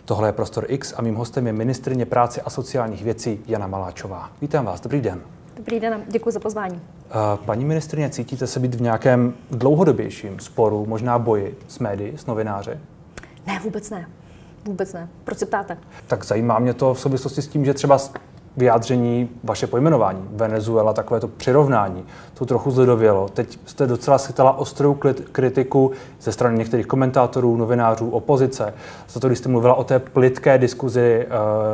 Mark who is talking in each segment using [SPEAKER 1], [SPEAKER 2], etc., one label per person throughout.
[SPEAKER 1] Tohle je Prostor X a mým hostem je ministryně práce a sociálních věcí Jana Maláčová. Vítám vás, dobrý den.
[SPEAKER 2] Dobrý den, děkuji za pozvání.
[SPEAKER 1] Paní ministryně, cítíte se být v nějakém dlouhodobějším sporu, možná boji s médii, s novináři?
[SPEAKER 2] Ne, vůbec ne. Vůbec ne. Proč se ptáte?
[SPEAKER 1] Tak zajímá mě to v souvislosti s tím, že třeba vyjádření, vaše pojmenování, Venezuela, takové to přirovnání, to trochu zledovělo. Teď jste docela schytala ostrou kritiku ze strany některých komentátorů, novinářů, opozice. Za to, když jste mluvila o té plytké diskuzi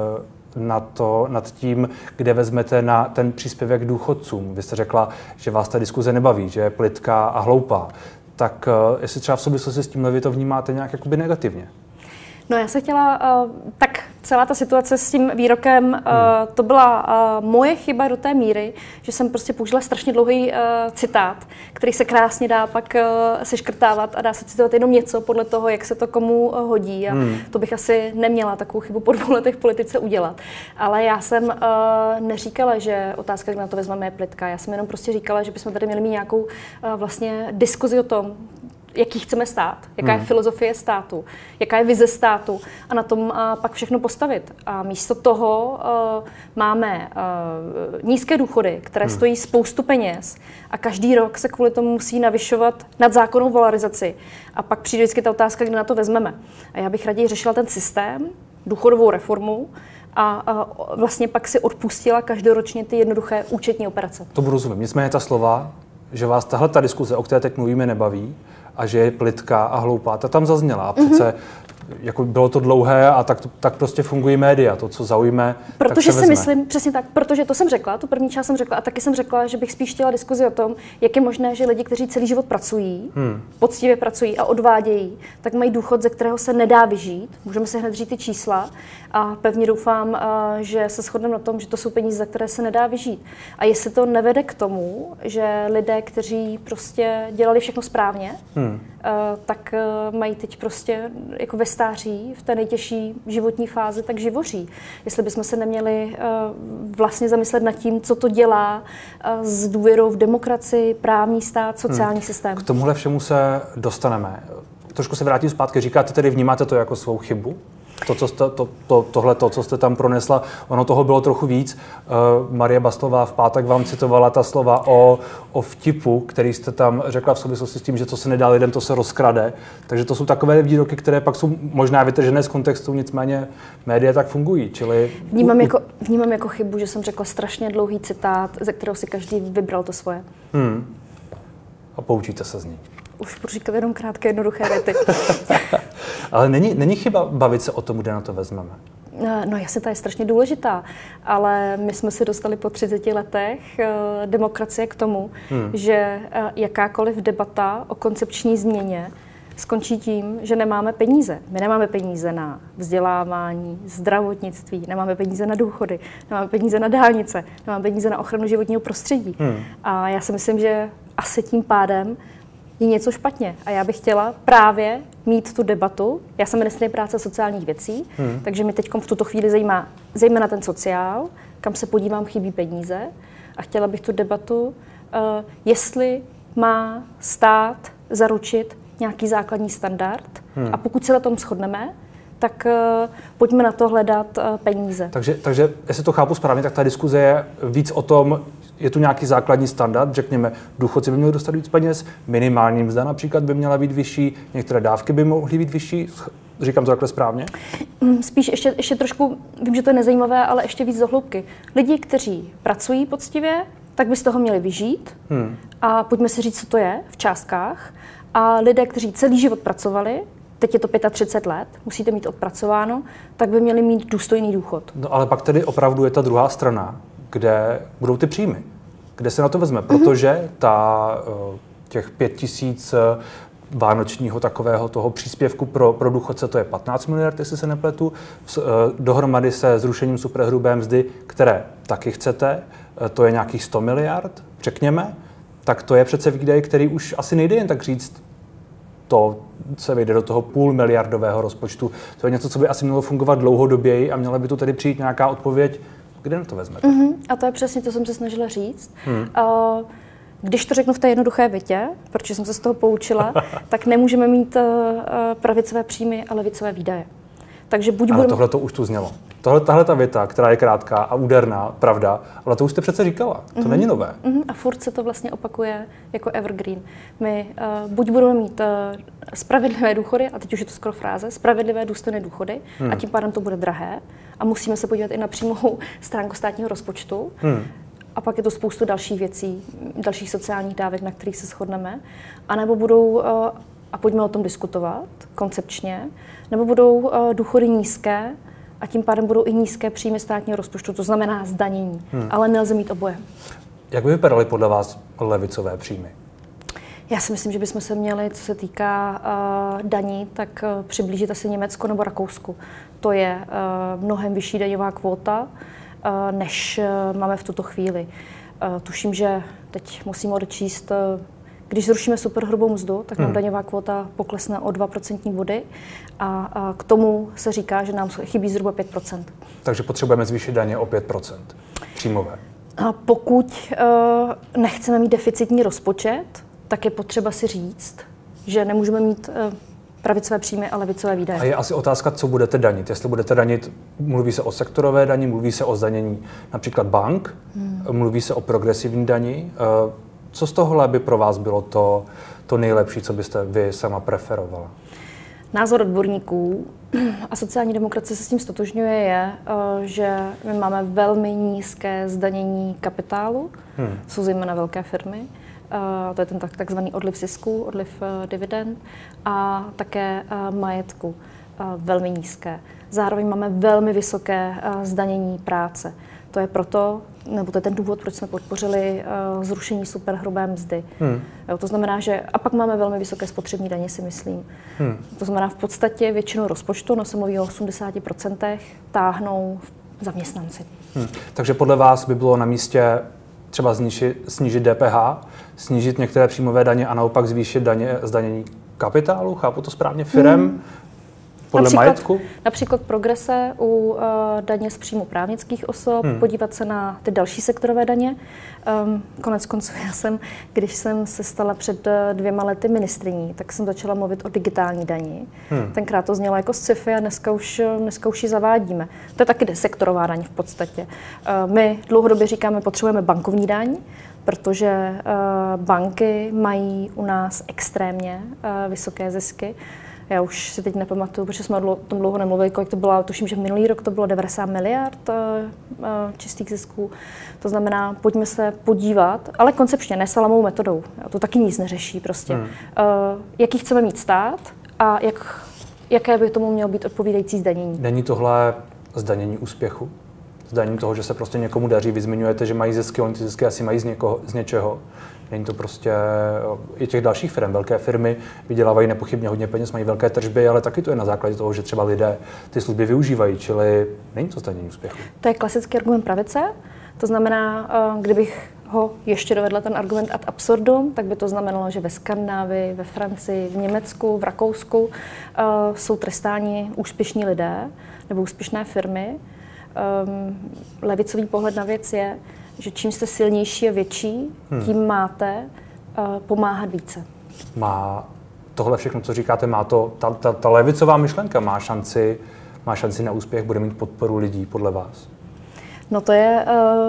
[SPEAKER 1] nad tím, kde vezmete na ten příspěvek důchodcům. Vy jste řekla, že vás ta diskuze nebaví, že je plytká a hloupá. Tak jestli třeba v souvislosti s tímhle vy to vnímáte nějak jakoby negativně?
[SPEAKER 2] No já se chtěla, tak celá ta situace s tím výrokem, to byla moje chyba do té míry, že jsem prostě použila strašně dlouhý citát, který se krásně dá pak seškrtávat a dá se citovat jenom něco podle toho, jak se to komu hodí. A to bych asi neměla takovou chybu po 2 letech v politice udělat. Ale já jsem neříkala, že otázka, kde na to vezmeme, je plytká. Já jsem jenom prostě říkala, že bychom tady měli mít nějakou vlastně diskuzi o tom, jaký chceme stát, jaká je filozofie státu, jaká je vize státu a na tom pak všechno postavit. A místo toho máme nízké důchody, které stojí spoustu peněz a každý rok se kvůli tomu musí navyšovat nad zákonnou valorizaci. A pak přijde vždycky ta otázka, kde na to vezmeme. A já bych raději řešila ten systém, důchodovou reformu a vlastně pak si odpustila každoročně ty jednoduché účetní operace.
[SPEAKER 1] To budu rozumět. Nicméně ta slova, že vás tahle ta diskuze, o které teď mluvíme, nebaví, a že je plytká a hloupá, ta tam zazněla. A přece jako bylo to dlouhé a tak prostě fungují média. To, co zaujme,
[SPEAKER 2] protože
[SPEAKER 1] tak se
[SPEAKER 2] si myslím, přesně tak, protože to jsem řekla, tu první část jsem řekla a taky jsem řekla, že bych spíš chtěla diskuzi o tom, jak je možné, že lidi, kteří celý život pracují, poctivě pracují a odvádějí, tak mají důchod, ze kterého se nedá vyžít. Můžeme se hned říct ty čísla a pevně doufám, že se shodneme na tom, že to jsou peníze, za které se nedá vyžít. A jestli to nevede k tomu, že lidé, kteří prostě dělali všechno správně, tak mají teď prostě jako ve stáří, v té nejtěžší životní fázi, tak živoří. Jestli bychom se neměli vlastně zamyslet nad tím, co to dělá s důvěrou v demokracii, právní stát, sociální systém.
[SPEAKER 1] K tomuhle všemu se dostaneme. Trošku se vrátím zpátky. Říkáte tedy, vnímáte to jako svou chybu? Tohle, co jste tam pronesla, ono toho bylo trochu víc. Marie Bastlová v pátek vám citovala ta slova o vtipu, který jste tam řekla v souvislosti s tím, že co se nedá lidem, to se rozkrade. Takže to jsou takové výroky, které pak jsou možná vytržené z kontextu, nicméně média tak fungují. Čili
[SPEAKER 2] Vnímám jako chybu, že jsem řekla strašně dlouhý citát, ze kterého si každý vybral to svoje.
[SPEAKER 1] A poučíte se z ní.
[SPEAKER 2] Už budu říkat jenom krátké, jednoduché věty.
[SPEAKER 1] Ale není chyba bavit se o tom, kde na to vezmeme?
[SPEAKER 2] No jasně, ta je strašně důležitá, ale my jsme se dostali po 30 letech demokracie k tomu, že jakákoliv debata o koncepční změně skončí tím, že nemáme peníze. My nemáme peníze na vzdělávání, zdravotnictví, nemáme peníze na důchody, nemáme peníze na dálnice, nemáme peníze na ochranu životního prostředí. A já si myslím, že asi tím pádem je něco špatně. A já bych chtěla právě mít tu debatu. Já jsem ministryně práce a sociálních věcí, takže mi teď v tuto chvíli zajímá zejména ten sociál, kam se podívám, chybí peníze. A chtěla bych tu debatu, jestli má stát zaručit nějaký základní standard. A pokud se na tom shodneme, tak pojďme na to hledat peníze.
[SPEAKER 1] Takže jestli to chápu správně, tak ta diskuze je víc o tom, je tu nějaký základní standard, řekněme, důchodci by měli dostat víc peněz, minimální mzda například by měla být vyšší, některé dávky by mohly být vyšší. Říkám to takhle správně?
[SPEAKER 2] Spíš ještě trošku, vím, že to je nezajímavé, ale ještě víc do hloubky. Lidi, kteří pracují poctivě, tak by z toho měli vyžít. A pojďme si říct, co to je v částkách. A lidé, kteří celý život pracovali, teď je to 35 let, musíte mít odpracováno, tak by měli mít důstojný důchod.
[SPEAKER 1] No ale pak tedy opravdu je ta druhá strana, kde budou ty příjmy, kde se na to vezme, protože těch 5 000 vánočního takového toho příspěvku pro důchodce, to je 15 miliard, jestli se nepletu, dohromady se zrušením superhrubé mzdy, které taky chcete, to je nějakých 100 miliard, řekněme, tak to je přece výdaj, který už asi nejde jen tak říct, to se vejde do toho půlmiliardového rozpočtu. To je něco, co by asi mělo fungovat dlouhodoběji a měla by tu tedy přijít nějaká odpověď, kde na to vezmete.
[SPEAKER 2] A to je přesně to, co jsem se snažila říct. Když to řeknu v té jednoduché větě, protože jsem se z toho poučila, tak nemůžeme mít pravicové příjmy a levicové výdaje. Takže buď
[SPEAKER 1] ale tohle to už tu znělo. Tahle ta věta, která je krátká a úderná, pravda, ale to už jste přece říkala. To není nové.
[SPEAKER 2] A furt se to vlastně opakuje jako evergreen. My buď budeme mít spravedlivé důchody, a teď už je to skoro fráze, spravedlivé důstojné důchody, a tím pádem to bude drahé. A musíme se podívat i na přímou stránku státního rozpočtu. A pak je to spoustu dalších věcí, dalších sociálních dávek, na kterých se shodneme. A nebo budou, a pojďme o tom diskutovat koncepčně, nebo budou důchody nízké, a tím pádem budou i nízké příjmy státního rozpočtu, to znamená zdanění. Ale nelze mít oboje.
[SPEAKER 1] Jak by vypadaly podle vás levicové příjmy?
[SPEAKER 2] Já si myslím, že bychom se měli, co se týká daní, tak přiblížit asi Německo nebo Rakousku. To je mnohem vyšší daňová kvóta, než máme v tuto chvíli. Tuším, že teď musím odečíst, když zrušíme superhrubou mzdu, tak nám daňová kvóta poklesne o 2% body a k tomu se říká, že nám chybí zhruba 5%.
[SPEAKER 1] Takže potřebujeme zvýšit daně o 5% příjmové.
[SPEAKER 2] A pokud nechceme mít deficitní rozpočet, tak je potřeba si říct, že nemůžeme mít pravicové příjmy a levicové výdaje.
[SPEAKER 1] A je asi otázka, co budete danit. Jestli budete danit, mluví se o sektorové dani, mluví se o zdanění například bank, mluví se o progresivní dani. Co z tohohle by pro vás bylo to nejlepší, co byste vy sama preferovala?
[SPEAKER 2] Názor odborníků a sociální demokracie se s tím stotožňuje je, že my máme velmi nízké zdanění kapitálu, jsou zejména velké firmy. To je ten takzvaný odliv zisků, odliv dividend a také majetku velmi nízké. Zároveň máme velmi vysoké zdanění práce. To je proto, nebo to je ten důvod, proč jsme podpořili zrušení superhrubé mzdy. Jo, to znamená, že a pak máme velmi vysoké spotřební daně, si myslím. To znamená, v podstatě většinu rozpočtu, no se mluví o 80%, táhnou zaměstnanci.
[SPEAKER 1] Takže podle vás by bylo na místě třeba snížit DPH, snížit některé příjmové daně a naopak zvýšit zdanění kapitálu? Chápu to správně? Firem? Podle majetku?
[SPEAKER 2] Například progrese u daně z příjmu právnických osob, podívat se na ty další sektorové daně. Konec konců když jsem se stala před 2 lety ministryní, tak jsem začala mluvit o digitální dani. Tenkrát to znělo jako sci-fi a dneska už ji zavádíme. To je taky sektorová daň v podstatě. My dlouhodobě říkáme, potřebujeme bankovní daň, protože banky mají u nás extrémně vysoké zisky. Já už si teď nepamatuju, protože jsme o tom dlouho nemluvili, kolik to bylo, tuším, že minulý rok to bylo 90 miliard čistých zisků. To znamená, pojďme se podívat, ale koncepčně, ne salámovou metodou. To taky nic neřeší prostě. Jaký chceme mít stát a jaké by tomu mělo být odpovídající zdanění.
[SPEAKER 1] Není tohle zdanění úspěchu? Zdanění toho, že se prostě někomu daří, vy zmiňujete, že mají zisky, oni ty zisky asi mají z něčeho. Není to prostě i těch dalších firm. Velké firmy vydělávají nepochybně hodně peněz, mají velké tržby, ale taky to je na základě toho, že třeba lidé ty služby využívají, čili není to zdanění úspěchu.
[SPEAKER 2] To je klasický argument pravice. To znamená, kdybych ho ještě dovedla ten argument ad absurdum, tak by to znamenalo, že ve Skandinávii, ve Francii, v Německu, v Rakousku jsou trestáni úspěšní lidé nebo úspěšné firmy. Levicový pohled na věc je, že čím jste silnější a větší, tím máte pomáhat více.
[SPEAKER 1] Má tohle všechno, co říkáte, má to, ta levicová myšlenka má šanci na úspěch, bude mít podporu lidí podle vás?
[SPEAKER 2] No to je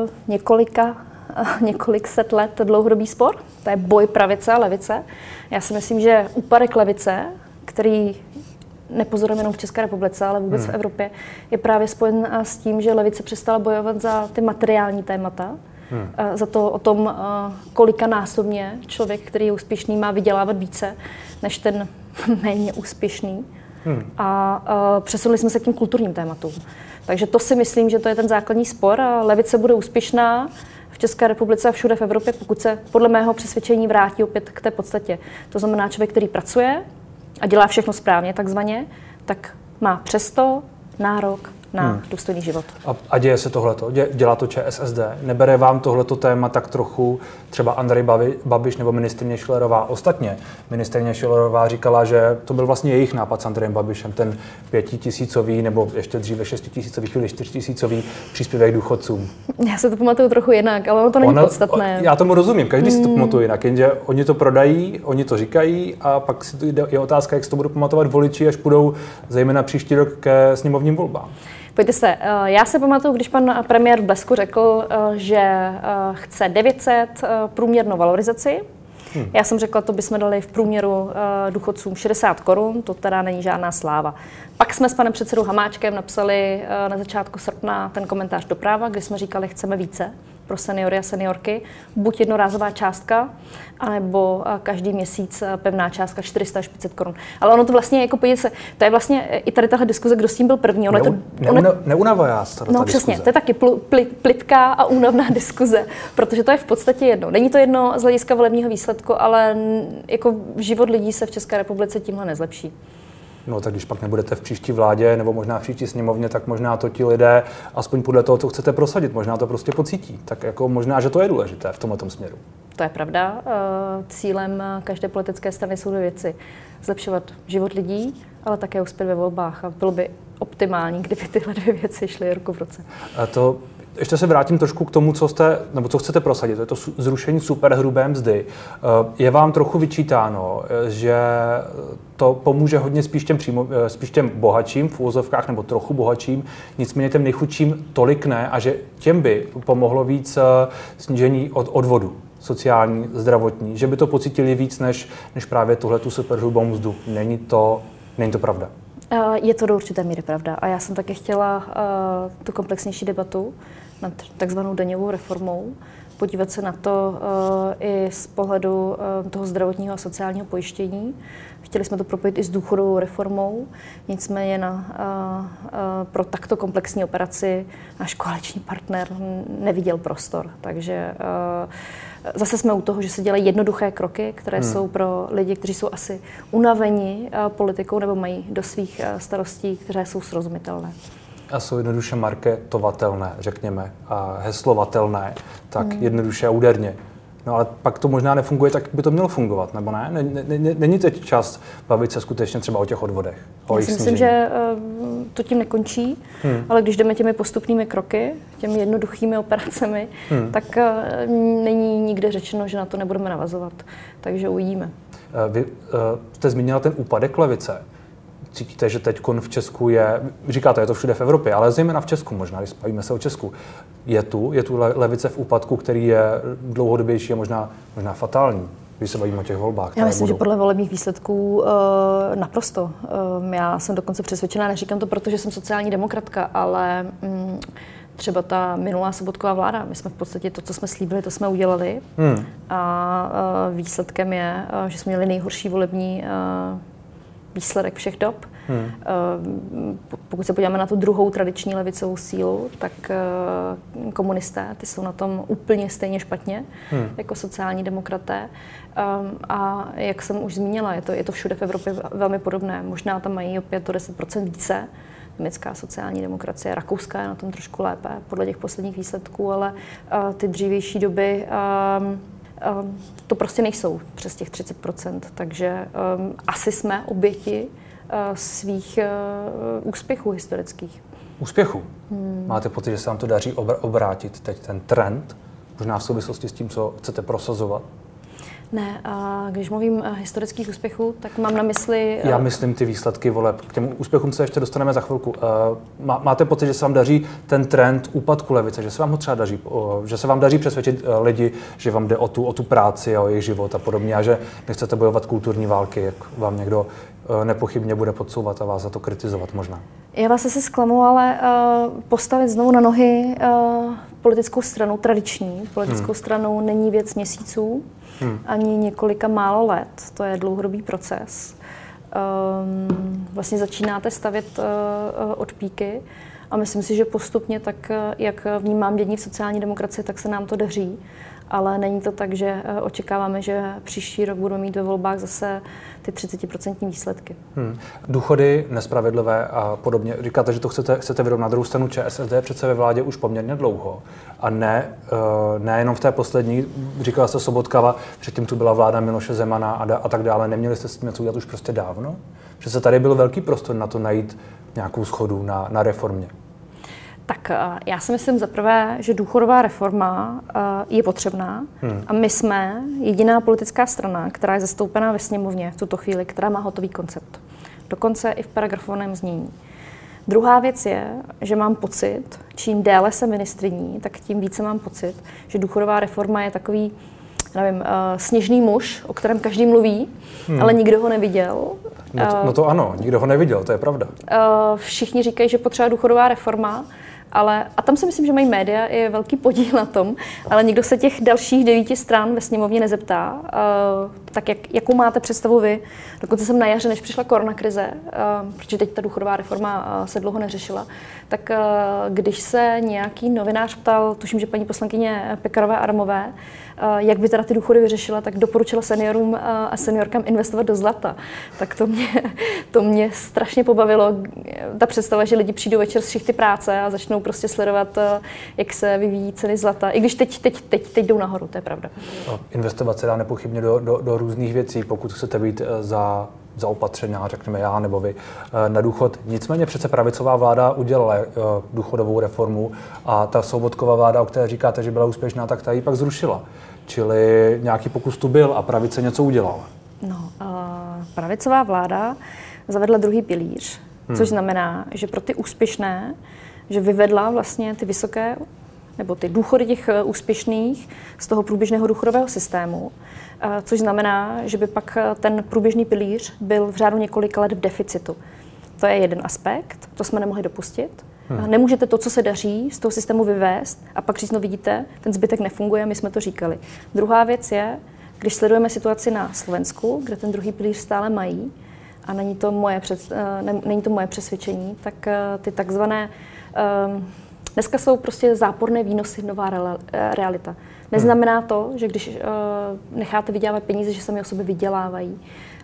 [SPEAKER 2] několik set let dlouhodobý spor. To je boj pravice a levice. Já si myslím, že úpadek levice, který nepozorujeme jenom v České republice, ale vůbec v Evropě, je právě spojen s tím, že levice přestala bojovat za ty materiální témata, za to o tom, kolikanásobně člověk, který je úspěšný, má vydělávat více než ten méně úspěšný. A přesunuli jsme se k tím kulturním tématům. Takže to si myslím, že to je ten základní spor a levice bude úspěšná v České republice a všude v Evropě, pokud se podle mého přesvědčení vrátí opět k té podstatě. To znamená člověk, který pracuje a dělá všechno správně takzvaně, tak má přesto nárok na důstojný život.
[SPEAKER 1] A děje se tohleto? Dělá to ČSSD? Nebere vám tohleto téma tak trochu třeba Andrej Babiš nebo ministryně Schillerová? Ostatně ministryně Schillerová říkala, že to byl vlastně jejich nápad s Andrejem Babišem, ten 5 000 nebo ještě dříve 6 000, chvíli 4 000 příspěvek důchodcům.
[SPEAKER 2] Já se to pamatuju trochu jinak, ale ono to není podstatné.
[SPEAKER 1] Já tomu rozumím, každý si to pamatuje jinak, jenže oni to prodají, oni to říkají a pak je otázka, jak si to budou pamatovat voliči, až půjdou zejména příští rok ke sněmovním volbám.
[SPEAKER 2] Pojďte se, já se pamatuju, když pan premiér v Blesku řekl, že chce 900 průměrnou valorizaci. Já jsem řekla, to bychom dali v průměru důchodcům 60 korun, to teda není žádná sláva. Pak jsme s panem předsedou Hamáčkem napsali na začátku srpna ten komentář do Práva, kdy jsme říkali, chceme více pro seniory a seniorky, buď jednorázová částka, anebo každý měsíc pevná částka 400 až 500 korun. Ale ono to vlastně, jako podívejte se, to je vlastně i tady tahle diskuze, kdo s tím byl první.
[SPEAKER 1] Neunavá já ta
[SPEAKER 2] No přesně, to je taky plitká a únavná diskuze, protože to je v podstatě jedno. Není to jedno z hlediska volebního výsledku, ale jako život lidí se v České republice tímhle nezlepší.
[SPEAKER 1] No tak když pak nebudete v příští vládě nebo možná v příští sněmovně, tak možná to ti lidé, aspoň podle toho, co chcete prosadit, možná to prostě pocítí. Tak jako možná, že to je důležité v tomto směru.
[SPEAKER 2] To je pravda. Cílem každé politické strany jsou dvě věci. Zlepšovat život lidí, ale také uspět ve volbách. A bylo by optimální, kdyby tyhle dvě věci šly ruku v ruce.
[SPEAKER 1] Ještě se vrátím trošku k tomu, co chcete prosadit. To je to zrušení superhrubé mzdy. Je vám trochu vyčítáno, že to pomůže hodně spíš těm bohatším v úvozovkách nebo trochu bohatším, nicméně těm nejchudším tolik ne a že těm by pomohlo víc snížení odvodu sociální, zdravotní, že by to pocítili víc než právě tuhletu superhrubou mzdu. Není to pravda?
[SPEAKER 2] Je to do určité míry pravda. A já jsem také chtěla tu komplexnější debatu nad takzvanou daňovou reformou, podívat se na to i z pohledu toho zdravotního a sociálního pojištění. Chtěli jsme to propojit i s důchodovou reformou, nicméně pro takto komplexní operaci náš koaliční partner neviděl prostor. Takže zase jsme u toho, že se dělají jednoduché kroky, které jsou pro lidi, kteří jsou asi unaveni politikou nebo mají do svých starostí, které jsou srozumitelné.
[SPEAKER 1] A jsou jednoduše marketovatelné, řekněme, a heslovatelné, tak jednoduše a úderně. No ale pak to možná nefunguje, tak by to mělo fungovat, nebo ne? Není teď čas bavit se skutečně třeba o těch odvodech?
[SPEAKER 2] Já si myslím, že to tím nekončí, ale když jdeme těmi postupnými kroky, těmi jednoduchými operacemi, tak není nikde řečeno, že na to nebudeme navazovat. Takže uvidíme.
[SPEAKER 1] Vy jste zmínila ten úpadek levice. Cítíte, že teď v Česku říkáte, je to všude v Evropě, ale zejména v Česku možná, když bavíme se o Česku, je tu levice v úpadku, který je dlouhodobější a možná fatální, když se bavíme o těch volbách.
[SPEAKER 2] Já myslím, že podle volebních výsledků naprosto. Já jsem dokonce přesvědčená, neříkám to, protože jsem sociální demokratka, ale třeba ta minulá Sobotková vláda, my jsme v podstatě to, co jsme slíbili, to jsme udělali. A výsledkem je, že jsme měli nejhorší volební výsledek všech dob. Pokud se podíváme na tu druhou tradiční levicovou sílu, tak komunisté, ty jsou na tom úplně stejně špatně jako sociální demokraté. A jak jsem už zmínila, je to všude v Evropě velmi podobné. Možná tam mají o 5-10% více. Německá sociální demokracie, rakouská je na tom trošku lépe podle těch posledních výsledků, ale ty dřívější doby to prostě nejsou přes těch 30%, takže asi jsme oběti svých úspěchů historických.
[SPEAKER 1] Úspěchů? Máte pocit, že se vám to daří obrátit teď ten trend, možná v souvislosti s tím, co chcete prosazovat?
[SPEAKER 2] Ne, a když mluvím historických úspěchů, tak mám na mysli...
[SPEAKER 1] Já myslím ty výsledky voleb. K těm úspěchům se ještě dostaneme za chvilku. Máte pocit, že se vám daří ten trend úpadku levice, že se vám ho třeba daří, že se vám daří přesvědčit lidi, že vám jde o tu práci a o jejich život a podobně a že nechcete bojovat kulturní války, jak vám někdo nepochybně bude podsouvat a vás za to kritizovat možná? Já
[SPEAKER 2] vás asi zklamu, ale postavit znovu na nohy politickou stranu, tradiční politickou stranu, není věc měsíců, ani několika málo let. To je dlouhodobý proces. Vlastně začínáte stavět od píky a myslím si, že postupně, tak jak vnímám dění v sociální demokracii, tak se nám to daří. Ale není to tak, že očekáváme, že příští rok budeme mít ve volbách zase ty 30% výsledky.
[SPEAKER 1] Důchody nespravedlivé a podobně. Říkáte, že to chcete vyrovnat. Na druhou stranu ČSSD je přece ve vládě už poměrně dlouho. A ne jenom v té poslední, říkala jste Sobotkava, předtím tu byla vláda Miloše Zemana a tak dále. Neměli jste s tím něco udělat už prostě dávno? Přece tady byl velký prostor na to najít nějakou shodu na reformě.
[SPEAKER 2] Tak já si myslím zaprvé, že důchodová reforma je potřebná a my jsme jediná politická strana, která je zastoupená ve sněmovně v tuto chvíli, která má hotový koncept. Dokonce i v paragrafovaném znění. Druhá věc je, že mám pocit, čím déle jsem ministryní, tak tím více mám pocit, že důchodová reforma je takový, nevím, sněžný muž, o kterém každý mluví, ale nikdo ho neviděl.
[SPEAKER 1] No to ano, nikdo ho neviděl, to je pravda.
[SPEAKER 2] Všichni říkají, že potřeba důchodová reforma, a tam si myslím, že mají média i velký podíl na tom, ale nikdo se těch dalších 9 stran ve sněmovně nezeptá. Tak jakou máte představu vy? Dokonce jsem na jaře, než přišla koronakrize, protože teď ta důchodová reforma se dlouho neřešila, tak když se nějaký novinář ptal, tuším, že paní poslankyně Pekarové Adamové, jak by teda ty důchody vyřešila, tak doporučila seniorům a seniorkám investovat do zlata. Tak to mě strašně pobavilo, ta představa, že lidi přijdou večer z šichty práce a začnou prostě sledovat, jak se vyvíjí ceny zlata. I když teď jdou nahoru, to je pravda.
[SPEAKER 1] Investovat se dá nepochybně do různých věcí, pokud chcete být zaopatřená, řekněme já nebo vy, na důchod. Nicméně přece pravicová vláda udělala důchodovou reformu a ta Sobotkova vláda, o které říkáte, že byla úspěšná, tak ta ji pak zrušila. Čili nějaký pokus tu byl a pravice něco udělala.
[SPEAKER 2] No, pravicová vláda zavedla druhý pilíř, což znamená, že pro ty úspěšné, že vyvedla vlastně ty vysoké nebo ty důchody těch úspěšných z toho průběžného důchodového systému, což znamená, že by pak ten průběžný pilíř byl v řádu několika let v deficitu. To je jeden aspekt, to jsme nemohli dopustit. Nemůžete to, co se daří, z toho systému vyvést a pak říct, no vidíte, ten zbytek nefunguje, my jsme to říkali. Druhá věc je, když sledujeme situaci na Slovensku, kde ten druhý pilíř stále mají, a není to moje přesvědčení, tak ty takzvané dneska jsou prostě záporné výnosy nová realita. Neznamená to, že když necháte vydělávat peníze, že sami o sobě vydělávají.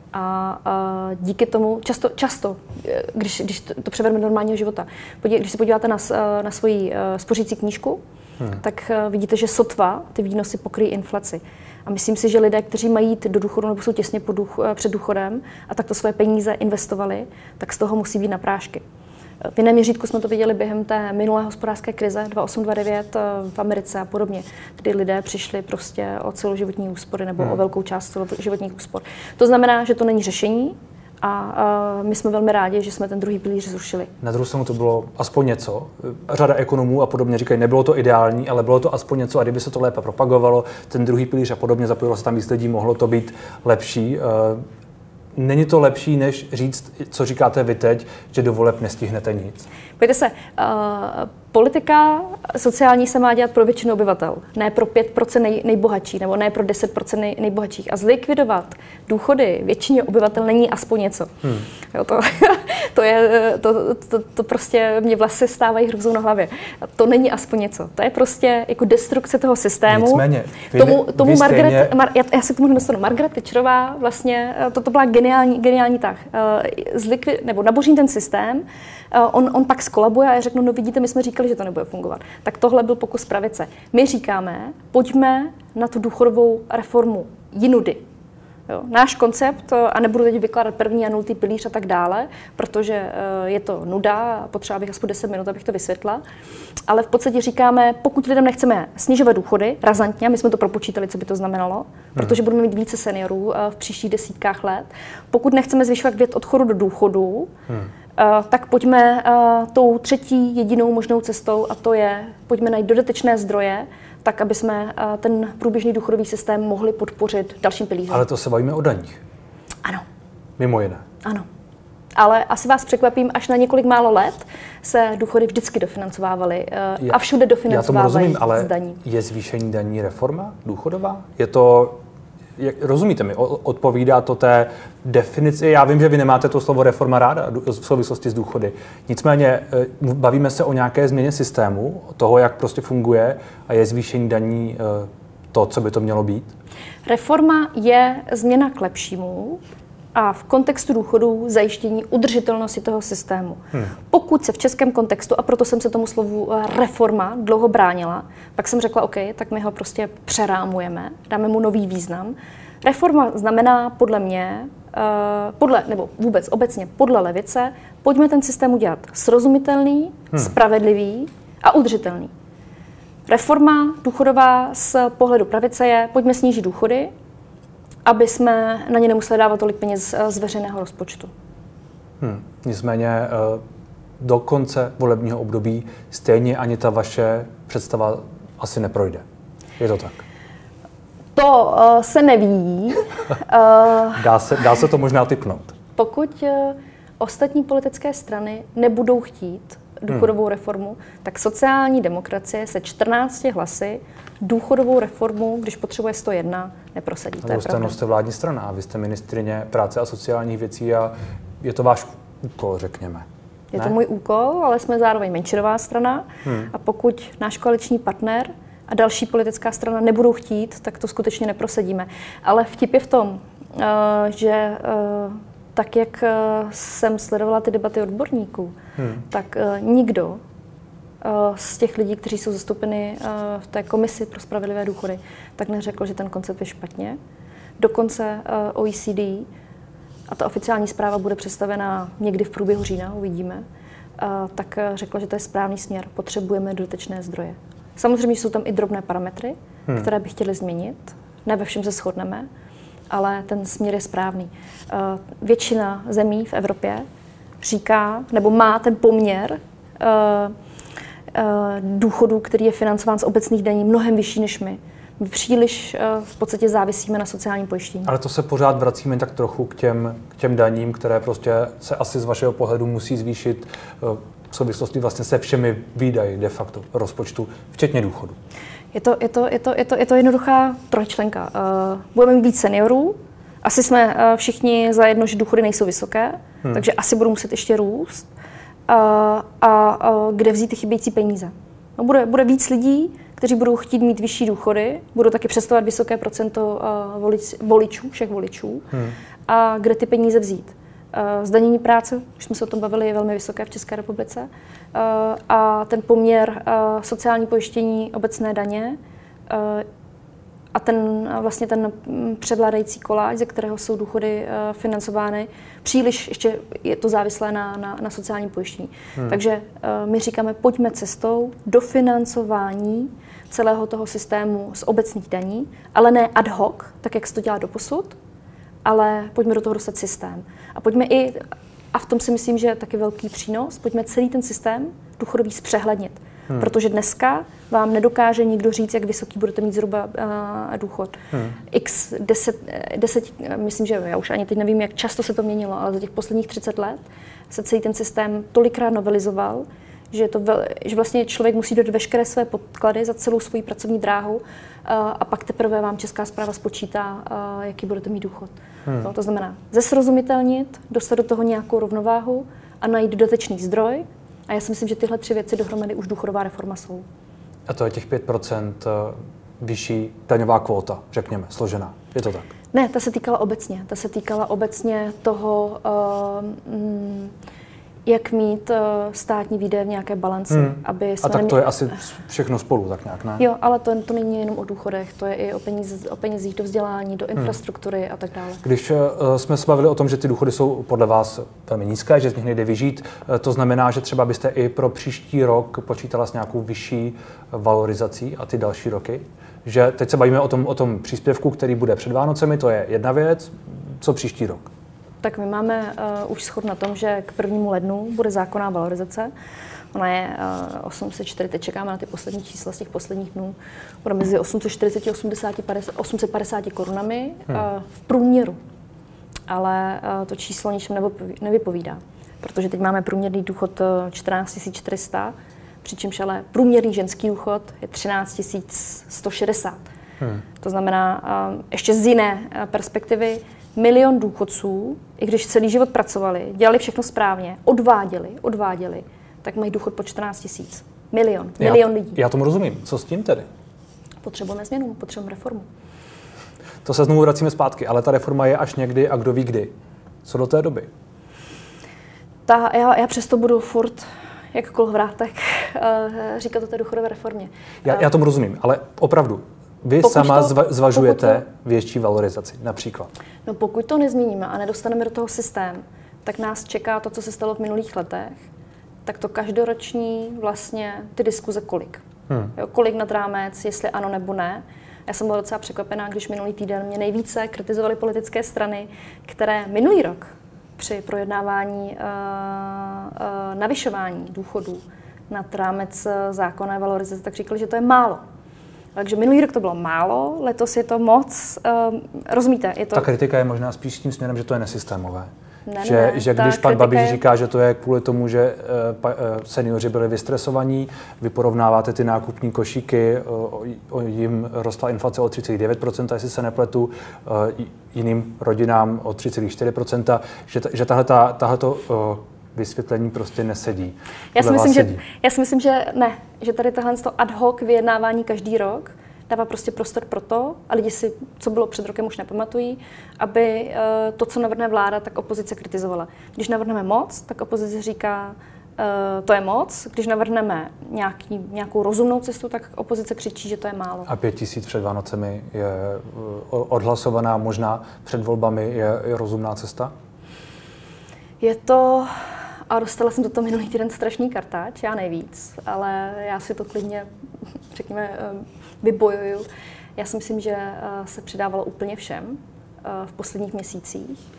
[SPEAKER 2] A díky tomu, často když to převedeme do normálního života, když se podíváte na svoji spořící knížku, tak vidíte, že sotva ty výnosy pokryjí inflaci. A myslím si, že lidé, kteří mají jít do důchodu nebo jsou těsně před důchodem a takto svoje peníze investovali, tak z toho musí být na prášky. V jiném měřítku jsme to viděli během té minulé hospodářské krize 2008-2009 v Americe a podobně, kdy lidé přišli prostě o celoživotní úspory nebo o velkou část celoživotních úspor. To znamená, že to není řešení a my jsme velmi rádi, že jsme ten druhý pilíř zrušili.
[SPEAKER 1] Na druhou stranu to bylo aspoň něco. Řada ekonomů a podobně říkají, nebylo to ideální, ale bylo to aspoň něco a kdyby se to lépe propagovalo, ten druhý pilíř a podobně, zapojilo se tam víc lidí, mohlo to být lepší. Není to lepší, než říct, co říkáte vy teď, že do voleb nestihnete nic?
[SPEAKER 2] Pojďte se, politika sociální se má dělat pro většinu obyvatel, ne pro 5% nejbohatší, nebo ne pro 10% nejbohatších. A zlikvidovat důchody většině obyvatel není aspoň něco. Jo, to prostě mě vlasy stávají hrůzou na hlavě. To není aspoň něco. To je prostě jako destrukce toho systému.
[SPEAKER 1] Nicméně,
[SPEAKER 2] já se k tomu dostanu. Margaret Thatcherová vlastně, to byla geniální tah. Nebo nabořím ten systém, on pak skolabuje a já řeknu, no vidíte, my jsme říkali, že to nebude fungovat. Tak tohle byl pokus pravice. My říkáme, pojďme na tu důchodovou reformu jinudy. Jo, náš koncept, a nebudu teď vykládat první a nultý pilíř a tak dále, protože je to nuda a potřeba bych aspoň 10 minut, abych to vysvětla, ale v podstatě říkáme, pokud lidem nechceme snižovat důchody razantně, my jsme to propočítali, co by to znamenalo, protože budeme mít více seniorů v příštích desítkách let, pokud nechceme zvyšovat věk odchodu do důchodu, tak pojďme tou třetí jedinou možnou cestou a to je, pojďme najít dodatečné zdroje, tak, aby jsme ten průběžný důchodový systém mohli podpořit dalším pilířem.
[SPEAKER 1] Ale to se bavíme o daních.
[SPEAKER 2] Ano.
[SPEAKER 1] Mimo jiné.
[SPEAKER 2] Ano. Ale asi vás překvapím, až na několik málo let se důchody vždycky dofinancovávaly a všude dofinancovávají z daní.
[SPEAKER 1] Ale je zvýšení daní reforma důchodová? Je to rozumíte mi, odpovídá to té definici? Já vím, že vy nemáte to slovo reforma ráda v souvislosti s důchody. Nicméně bavíme se o nějaké změně systému, toho, jak prostě funguje a je zvýšení daní to, co by to mělo být?
[SPEAKER 2] Reforma je změna k lepšímu a v kontextu důchodů zajištění udržitelnosti toho systému. Pokud se v českém kontextu, a proto jsem se tomu slovu reforma dlouho bránila, pak jsem řekla, OK, tak my ho prostě přerámujeme, dáme mu nový význam. Reforma znamená podle mě, nebo vůbec obecně podle levice, pojďme ten systém udělat srozumitelný, spravedlivý a udržitelný. Reforma důchodová z pohledu pravice je, pojďme snížit důchody, aby jsme na ně nemuseli dávat tolik peněz z veřejného rozpočtu.
[SPEAKER 1] Nicméně do konce volebního období stejně ani ta vaše představa asi neprojde. Je to tak?
[SPEAKER 2] To se neví.
[SPEAKER 1] Dá se to možná tipnout.
[SPEAKER 2] Pokud ostatní politické strany nebudou chtít důchodovou reformu, tak sociální demokracie se 14 hlasy důchodovou reformu, když potřebuje 101, neprosadí.
[SPEAKER 1] Na druhou stranu jste vládní strana a vy jste ministryně práce a sociálních věcí a je to váš úkol, řekněme.
[SPEAKER 2] Je to můj úkol, ale jsme zároveň menšinová strana a pokud náš koaliční partner a další politická strana nebudou chtít, tak to skutečně neprosadíme. Ale vtip je v tom, že tak, jak jsem sledovala ty debaty odborníků, tak nikdo z těch lidí, kteří jsou zastoupeni v té komisi pro spravedlivé důchody, tak neřekl, že ten koncept je špatně. Dokonce OECD, a ta oficiální zpráva bude představena někdy v průběhu října, uvidíme, tak řekla, že to je správný směr. Potřebujeme dodatečné zdroje. Samozřejmě jsou tam i drobné parametry, které by chtěli změnit. Ne ve všem se shodneme, ale ten směr je správný. Většina zemí v Evropě říká, nebo má ten poměr důchodu, který je financován z obecných daní, mnohem vyšší než my. My příliš v podstatě závisíme na sociálním pojištění. Ale
[SPEAKER 1] to se pořád vracíme tak trochu k těm daním, které prostě se asi z vašeho pohledu musí zvýšit v souvislosti vlastně se všemi výdaji de facto rozpočtu, včetně důchodu.
[SPEAKER 2] Je to jednoduchá trojčlenka. Budeme mít víc seniorů, asi jsme všichni zajedno, že důchody nejsou vysoké, takže asi budou muset ještě růst. A kde vzít ty chybějící peníze? No, bude víc lidí, kteří budou chtít mít vyšší důchody, budou taky představovat vysoké procento voličů, všech voličů. A kde ty peníze vzít? Zdanění práce, už jsme se o tom bavili, je velmi vysoké v České republice. A ten poměr sociální pojištění, obecné daně a ten převládající koláč, ze kterého jsou důchody financovány, příliš ještě je to závislé na sociálním pojištění. Takže my říkáme, pojďme cestou dofinancování celého toho systému z obecných daní, ale ne ad hoc, tak jak se to dělá doposud, ale pojďme do toho dostat systém. A pojďme a v tom si myslím, že je taky velký přínos, pojďme celý ten systém důchodový zpřehlednit. Protože dneska vám nedokáže nikdo říct, jak vysoký budete mít zhruba důchod. X 10, myslím, že já už ani teď nevím, jak často se to měnilo, ale za těch posledních 30 let se celý ten systém tolikrát novelizoval, že vlastně člověk musí dát veškeré své podklady za celou svou pracovní dráhu a pak teprve vám Česká správa spočítá, jaký budete mít důchod. To znamená zesrozumitelnit, dostat do toho nějakou rovnováhu a najít dodatečný zdroj. A já si myslím, že tyhle 3 věci dohromady už důchodová reforma jsou. A
[SPEAKER 1] to je těch 5% vyšší daňová kvóta, řekněme, složená. Je to tak?
[SPEAKER 2] Ne, ta se týkala obecně. Ta se týkala obecně toho, jak mít státní výdaje v nějaké balanci. Aby jsme
[SPEAKER 1] a tak to je asi všechno spolu, tak nějak, ne?
[SPEAKER 2] Jo, ale to není jenom o důchodech, to je i o penězích do vzdělání, do infrastruktury a tak dále.
[SPEAKER 1] Když jsme se bavili o tom, že ty důchody jsou podle vás velmi nízké, že z nich nejde vyžít, to znamená, že třeba byste i pro příští rok počítala s nějakou vyšší valorizací a ty další roky? Že teď se bavíme o tom příspěvku, který bude před Vánocemi, to je jedna věc. Co příští rok?
[SPEAKER 2] Tak my máme už shod na tom, že k 1. lednu bude zákonná valorizace. Ona je 804, teď čekáme na ty poslední čísla z těch posledních dnů. Bude mezi 840 a 850 korunami v průměru. Ale to číslo ničem nevypovídá, protože teď máme průměrný důchod 14 400, přičemž ale průměrný ženský důchod je 13 160. To znamená, ještě z jiné perspektivy, 1 000 000 důchodců, i když celý život pracovali, dělali všechno správně, odváděli, tak mají důchod po 14 000. Milion lidí.
[SPEAKER 1] Já tomu rozumím. Co s tím tedy?
[SPEAKER 2] Potřebujeme změnu, potřebujeme reformu.
[SPEAKER 1] To se znovu vracíme zpátky, ale ta reforma je až někdy a kdo ví kdy. Co do té doby?
[SPEAKER 2] Já přesto budu furt jako kolovrátek říkat o té důchodové reformě.
[SPEAKER 1] Já tomu rozumím, ale opravdu, vy sama zvažujete větší valorizaci například.
[SPEAKER 2] No pokud to nezměníme a nedostaneme do toho systém, tak nás čeká to, co se stalo v minulých letech, tak to každoroční vlastně ty diskuze kolik. Jo, kolik nad rámec, jestli ano nebo ne. Já jsem byla docela překvapená, když minulý týden mě nejvíce kritizovaly politické strany, které minulý rok při projednávání navyšování důchodů nad rámec zákonné valorizace, tak říkali, že to je málo. Takže minulý rok to bylo málo, letos je to moc. Rozumíte? Je to...
[SPEAKER 1] Ta kritika je možná spíš tím směrem, že to je nesystémové. Že
[SPEAKER 2] Ne,
[SPEAKER 1] když pan Babiš říká, že to je kvůli tomu, že seniori byli vystresovaní, vy porovnáváte ty nákupní košíky, jim rostla inflace o 3,9%, jestli se nepletu, jiným rodinám o 3,4%, že tahleto vysvětlení prostě nesedí.
[SPEAKER 2] Já si myslím, že ne, že tady tohle ad hoc vyjednávání každý rok dává prostě prostor pro to, a lidi si, co bylo před rokem, už nepamatují, aby to, co navrhne vláda, tak opozice kritizovala. Když navrhneme moc, tak opozice říká, to je moc. Když navrhneme nějakou rozumnou cestu, tak opozice křičí, že to je málo.
[SPEAKER 1] A 5 000 před Vánocemi je odhlasovaná, možná před volbami je rozumná cesta?
[SPEAKER 2] Je to... A dostala jsem do toho minulý týden strašný kartáč, já nejvíc, ale já si to klidně, řekněme, vybojuju. Já si myslím, že se přidávalo úplně všem v posledních měsících.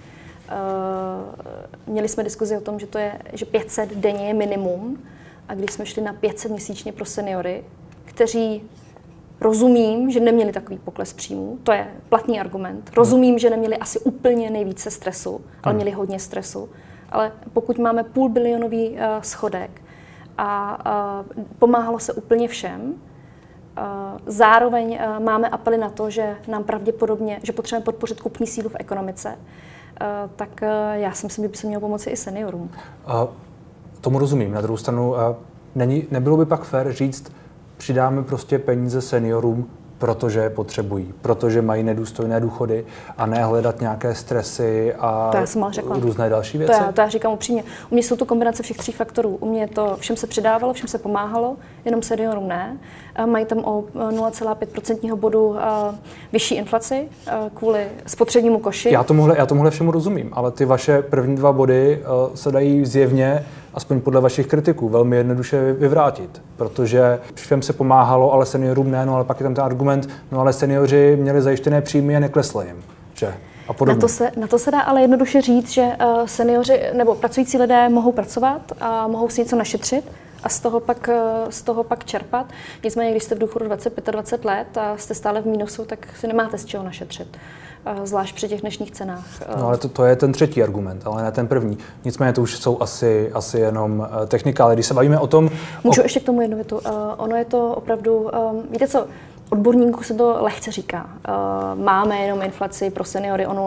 [SPEAKER 2] Měli jsme diskuzi o tom, že 500 denně je minimum, a když jsme šli na 500 měsíčně pro seniory, kteří rozumím, že neměli takový pokles příjmů, to je platný argument. Rozumím, že neměli asi úplně nejvíce stresu, ale měli hodně stresu. Ale pokud máme půlbilionový schodek a pomáhalo se úplně všem, zároveň máme apely na to, že nám pravděpodobně, že potřebujeme podpořit kupní sílu v ekonomice, tak já si myslím, že by se mělo pomoci i seniorům.
[SPEAKER 1] Tomu rozumím. Na druhou stranu nebylo by pak fér říct, přidáme prostě peníze seniorům, protože je potřebují, protože mají nedůstojné důchody, a ne hledat nějaké stresy a různé další věci?
[SPEAKER 2] To já říkám upřímně. U mě jsou to kombinace všech 3 faktorů. U mě to všem se přidávalo, všem se pomáhalo, jenom seniorům ne. Mají tam o 0,5% bodu vyšší inflaci kvůli spotřebnímu koši.
[SPEAKER 1] Já tomuhle všemu rozumím, ale ty vaše první 2 body se dají zjevně, aspoň podle vašich kritiků, velmi jednoduše vyvrátit, protože všem se pomáhalo, ale seniorům ne, no ale pak je tam ten argument, no ale seniori měli zajištěné příjmy a neklesly jim, že? A podobně.
[SPEAKER 2] Na to se dá ale jednoduše říct, že seniori nebo pracující lidé mohou pracovat a mohou si něco našetřit a z toho pak čerpat. Nicméně, když jste v důchodu 25 let a jste stále v mínusu, tak si nemáte z čeho našetřit. Zvlášť při těch dnešních cenách.
[SPEAKER 1] No ale to je ten třetí argument, ale ne ten první. Nicméně to už jsou asi jenom technika, ale když se bavíme o tom...
[SPEAKER 2] Můžu ještě k tomu jednu větu. Ono je to opravdu... Víte co? Odborníků se to lehce říká. Máme jenom inflaci pro seniory o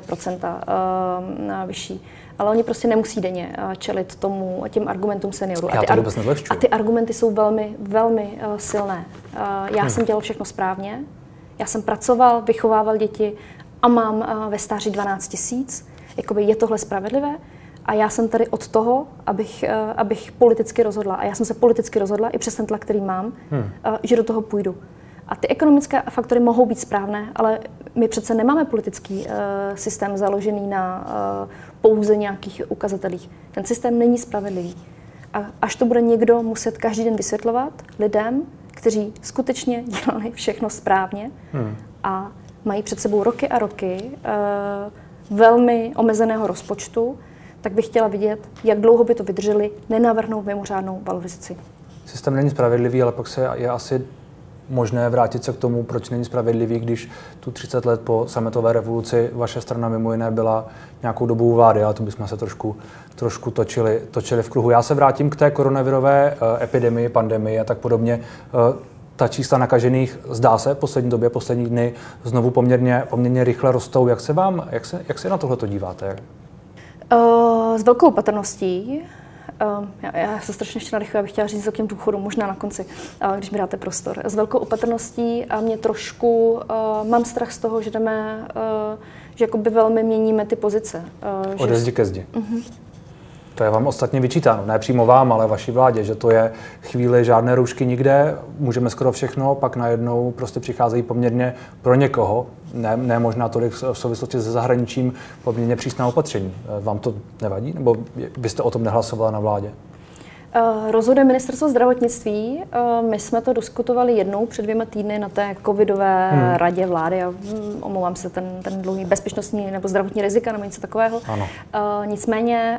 [SPEAKER 2] 0,5% vyšší. Ale oni prostě nemusí denně čelit těm argumentům seniorů. A ty argumenty jsou velmi, velmi silné. Já jsem dělal všechno správně. Já jsem pracoval, vychovával děti a mám ve stáří 12 000. Jakoby je tohle spravedlivé? A já jsem tady od toho, abych politicky rozhodla. A já jsem se politicky rozhodla, i přes ten tlak, který mám, že do toho půjdu. A ty ekonomické faktory mohou být správné, ale my přece nemáme politický systém založený na pouze nějakých ukazatelích. Ten systém není spravedlivý. A až to bude někdo muset každý den vysvětlovat lidem, kteří skutečně dělali všechno správně a mají před sebou roky a roky velmi omezeného rozpočtu, tak bych chtěla vidět, jak dlouho by to vydrželi nenavrhnout mimořádnou valorizaci.
[SPEAKER 1] Systém není spravedlivý, ale pak je asi možné vrátit se k tomu, proč není spravedlivý, když tu 30 let po sametové revoluci vaše strana mimo jiné byla nějakou dobu u vlády, ale to bychom se trošku točili v kruhu. Já se vrátím k té koronavirové epidemii, pandemii a tak podobně. Ta čísla nakažených, zdá se, poslední době, poslední dny znovu poměrně rychle rostou. Jak se na tohleto díváte?
[SPEAKER 2] S velkou opatrností. Já se strašně ještě narychlu, abych chtěla říct o těm důchodům, možná na konci, když mi dáte prostor. S velkou opatrností a mě trošku, mám strach z toho, že jdeme, že jakoby velmi měníme ty pozice.
[SPEAKER 1] Ode zdi ke zdi. To je vám ostatně vyčítáno, ne přímo vám, ale vaší vládě, že to je chvíli žádné roušky nikde, můžeme skoro všechno, pak najednou prostě přicházejí poměrně pro někoho, ne možná tolik v souvislosti se zahraničím, poměrně přísná opatření. Vám to nevadí? Nebo byste o tom nehlasovala na vládě?
[SPEAKER 2] Rozhoduje ministerstvo zdravotnictví. My jsme to diskutovali jednou před 2 týdny na té covidové radě vlády. Omlouvám se, ten dlouhý bezpečnostní nebo zdravotní rizika nebo něco takového.
[SPEAKER 1] Ano.
[SPEAKER 2] Nicméně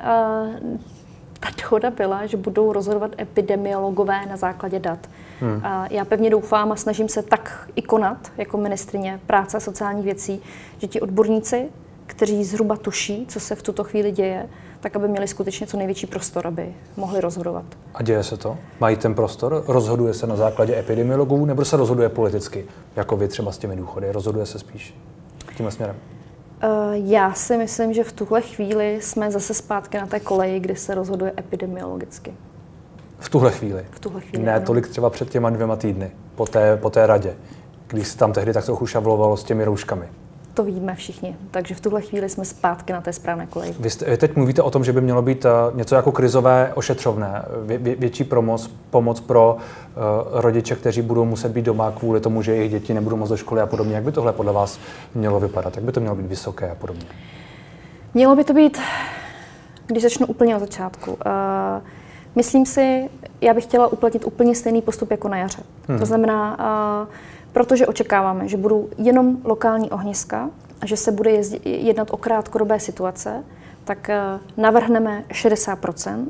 [SPEAKER 2] ta dohoda byla, že budou rozhodovat epidemiologové na základě dat. Já pevně doufám a snažím se tak i konat jako ministryně práce a sociálních věcí, že ti odborníci, kteří zhruba tuší, co se v tuto chvíli děje, tak aby měli skutečně co největší prostor, aby mohli rozhodovat.
[SPEAKER 1] A děje se to? Mají ten prostor? Rozhoduje se na základě epidemiologů nebo se rozhoduje politicky, jako vy třeba s těmi důchody? Rozhoduje se spíš tímhle směrem?
[SPEAKER 2] Já si myslím, že v tuhle chvíli jsme zase zpátky na té koleji, kdy se rozhoduje epidemiologicky.
[SPEAKER 1] V tuhle chvíli?
[SPEAKER 2] V tuhle chvíli,
[SPEAKER 1] ne
[SPEAKER 2] ano.
[SPEAKER 1] Tolik třeba před těma 2 týdny, po té radě, když se tam tehdy tak trochu šavlovalo s těmi rouškami.
[SPEAKER 2] To víme všichni, takže v tuhle chvíli jsme zpátky na té správné koleji.
[SPEAKER 1] Vy teď mluvíte o tom, že by mělo být něco jako krizové ošetřovné, větší pomoc pro rodiče, kteří budou muset být doma kvůli tomu, že jejich děti nebudou moct do školy a podobně. Jak by tohle podle vás mělo vypadat? Jak by to mělo být vysoké a podobně?
[SPEAKER 2] Mělo by to být, když začnu úplně od začátku. Myslím si, já bych chtěla uplatnit úplně stejný postup jako na jaře. To znamená, protože očekáváme, že budou jenom lokální ohniska a že se bude jednat o krátkodobé situace, tak navrhneme 60%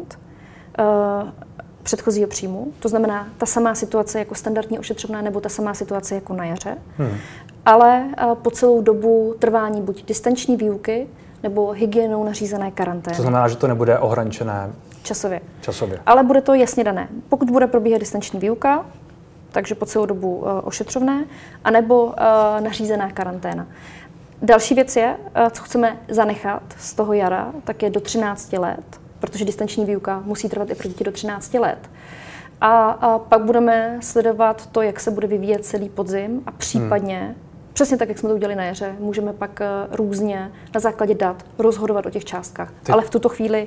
[SPEAKER 2] předchozího příjmu. To znamená ta samá situace jako standardní ošetřovná nebo ta samá situace jako na jaře. Ale po celou dobu trvání buď distanční výuky nebo hygienou nařízené karantény.
[SPEAKER 1] To znamená, že to nebude ohraničené
[SPEAKER 2] Časově.
[SPEAKER 1] Časově.
[SPEAKER 2] Ale bude to jasně dané. Pokud bude probíhat distanční výuka, takže po celou dobu ošetřovné, anebo nařízená karanténa. Další věc je, co chceme zanechat z toho jara, tak je do 13 let, protože distanční výuka musí trvat i pro děti do 13 let. A pak budeme sledovat to, jak se bude vyvíjet celý podzim a případně, přesně tak, jak jsme to udělali na jaře, můžeme pak různě na základě dat rozhodovat o těch částkách. Ale v tuto chvíli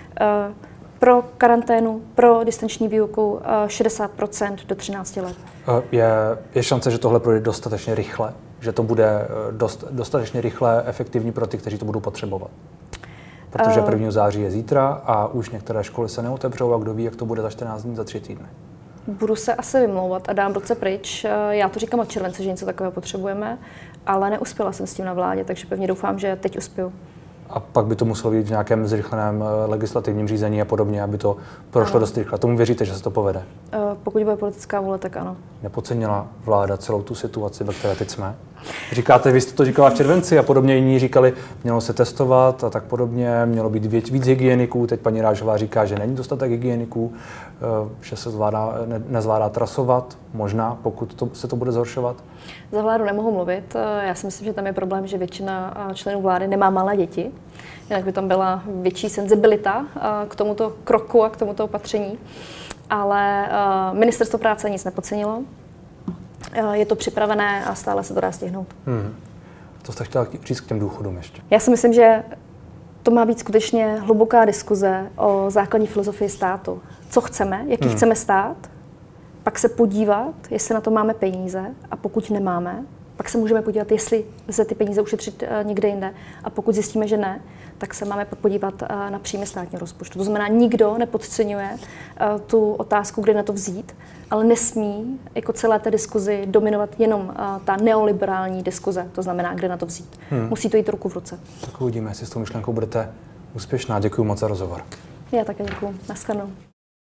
[SPEAKER 2] pro karanténu, pro distanční výuku 60% do 13 let.
[SPEAKER 1] Je šance, že tohle projde dostatečně rychle? Že to bude dostatečně rychle efektivní pro ty, kteří to budou potřebovat? Protože 1. září je zítra a už některé školy se neotevřou a kdo ví, jak to bude za 14 dní, za 3 týdny.
[SPEAKER 2] Budu se asi vymlouvat a dám ruce pryč. Já to říkám od července, že něco takového potřebujeme, ale neuspěla jsem s tím na vládě, takže pevně doufám, že teď uspěju.
[SPEAKER 1] A pak by to muselo být v nějakém zrychleném legislativním řízení a podobně, aby to prošlo dost rychle. Tomu věříte, že se to povede?
[SPEAKER 2] Pokud bude politická vůle, tak ano.
[SPEAKER 1] Nepodcenila vláda celou tu situaci, ve které teď jsme? Říkáte, vy jste to říkala v červenci a podobně jiní říkali, mělo se testovat a tak podobně, mělo být víc hygieniků. Teď paní Rážová říká, že není dostatek hygieniků, že se nezvládá trasovat, možná, pokud se to bude zhoršovat.
[SPEAKER 2] Za vládu nemohu mluvit. Já si myslím, že tam je problém, že většina členů vlády nemá malé děti. Jinak by tam byla větší senzibilita k tomuto kroku a k tomuto opatření. Ale ministerstvo práce nic nepodcenilo. Je to připravené a stále se to dá stihnout.
[SPEAKER 1] To jste chtěla říct k těm důchodům ještě?
[SPEAKER 2] Já si myslím, že to má být skutečně hluboká diskuze o základní filozofii státu. Co chceme, jaký chceme stát, pak se podívat, jestli na to máme peníze a pokud nemáme, pak se můžeme podívat, jestli lze ty peníze ušetřit někde jinde. A pokud zjistíme, že ne, tak se máme podívat na příjmy státního rozpočtu. To znamená, nikdo nepodceňuje tu otázku, kde na to vzít, ale nesmí jako celé té diskuzi dominovat jenom ta neoliberální diskuze, to znamená, kde na to vzít. Musí to jít ruku v ruce.
[SPEAKER 1] Tak uvidíme, jestli s tou myšlenkou budete úspěšná. Děkuji moc za rozhovor.
[SPEAKER 2] Já také děkuji. Naschledanou.